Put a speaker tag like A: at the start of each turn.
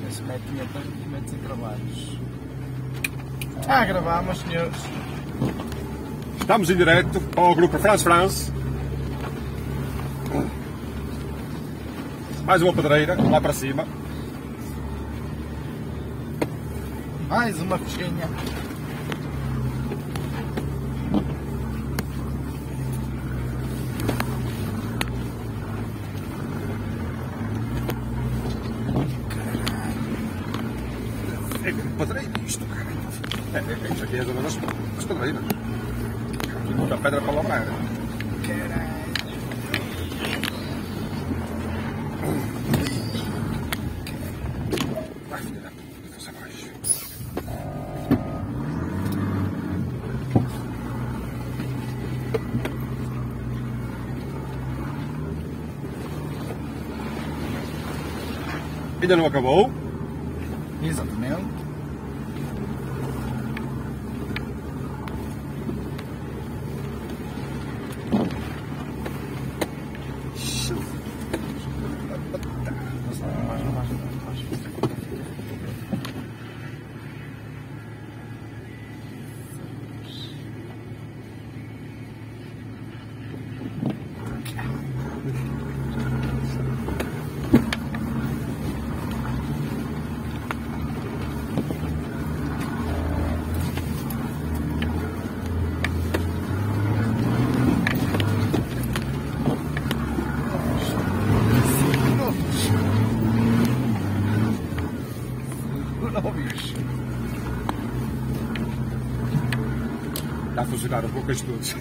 A: se metem a tanto, metem em trabalhos. A gravar, meus senhores.
B: Estamos em direto ao grupo France France. Mais uma pedreira, lá para cima.
A: Mais uma fresquinha.
B: É pedreira isto, cara. Isto aqui é a zona das pedreiras. Aqui muita pedra para labrar.
A: Caralho.
B: Vai, filha da puta, força abaixo. Ainda não acabou?
A: Exatamente. Não, bicho.
B: Está a funcionar um pouco as todos.